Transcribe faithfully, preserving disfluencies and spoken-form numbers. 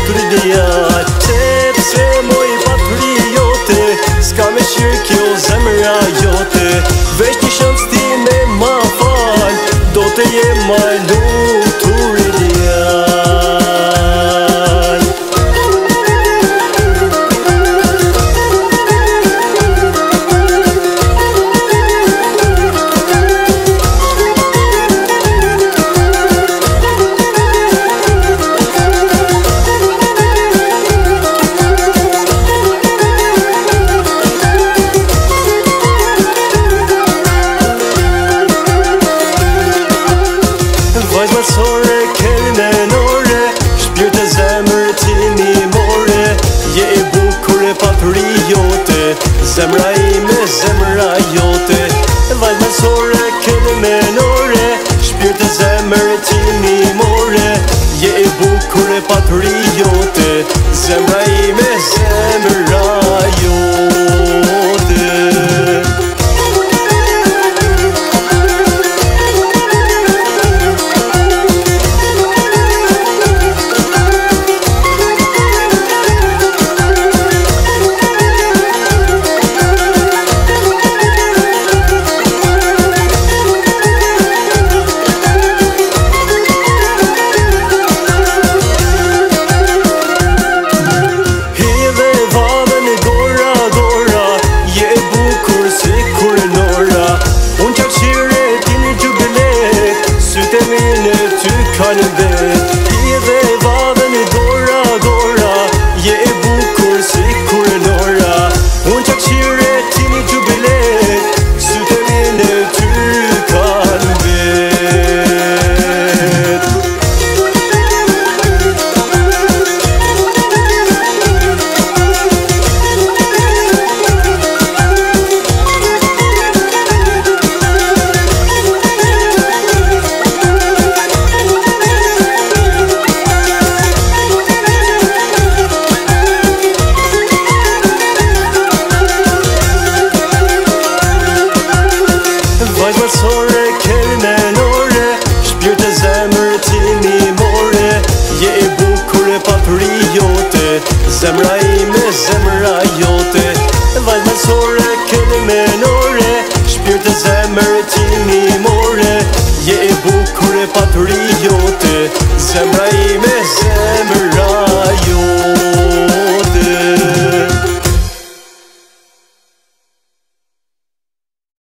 patrullia Sepse moj patriote S'ka me shirë kjo zemra jote Veç një shans ti me ma fal Do të je ma lutur ideal Vajzmasore, kelmenore Shpirt e zemër ti mi more Je e bukure patriote Zemra ime, zemra jote Vajzmasore, kelmenore Shpirt e zemër ti mi more Je e bukure patriote Zemra ime, zemra jote Kanë vet I dhe vadhen I dora, dora Je e bukur si kur nora Unë qak qire ti një gjubilet Syte mine ty kanë vet Vajzmasore, kelmenore Shpirt e zemër ti mi more Je e bukure patriote Zemra ime, zemra jote Vajzmasore, kelmenore Shpirt e zemër ti mi more Je e bukure patriote Zemra ime, zemra